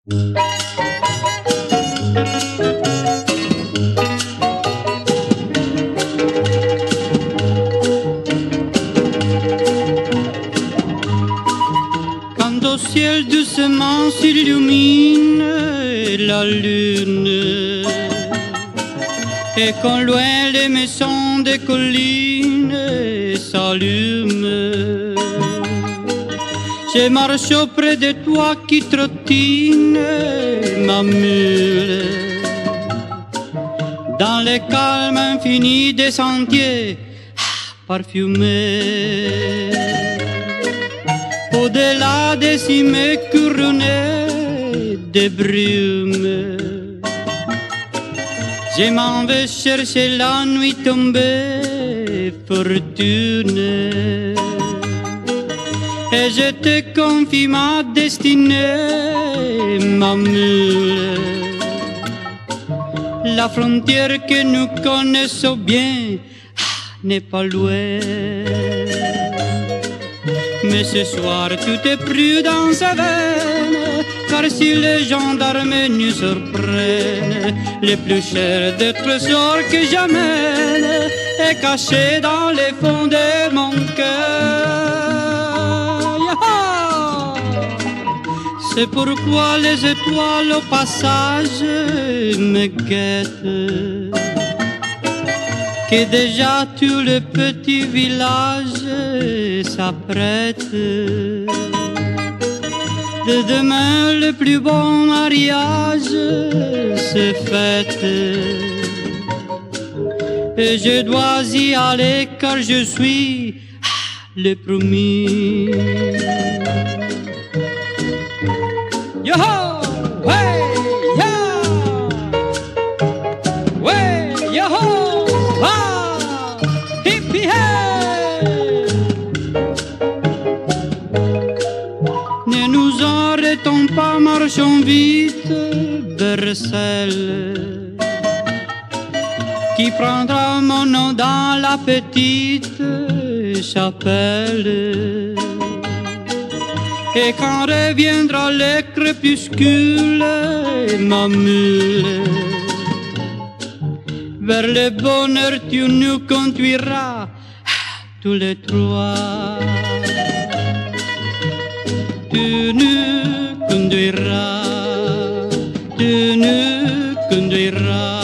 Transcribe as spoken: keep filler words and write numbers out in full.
Quand au ciel doucement s'illumine la lune, et quand loin les maisons des collines s'allument, je marche auprès de toi qui trottine ma mule dans le calme infini des sentiers parfumés. Au-delà des cimes couronnées de brume, je m'en vais chercher la nuit tombée, fortune, et je te confie ma destinée, ma mule. La frontière que nous connaissons bien n'est pas loin, mais ce soir tout est pris dans sa veine, car si les gendarmes nous surprennent, le plus cher des trésors que j'amène est caché dans les fonds de mon cœur. C'est pourquoi les étoiles au passage me guettent, que déjà tout le petit village s'apprête. De demain le plus bon mariage se fête, et je dois y aller car je suis le promis. Yo-ho, hey, ya, ouais, yo-ho, ah, hippie, hey. Ne nous arrêtons pas, marchons vite vers celle qui prendra mon nom dans la petite chapelle. Et quand reviendra le crépuscule, ma mule, vers le bonheur tu nous conduiras tous les trois. Tu nous conduiras, tu nous conduiras.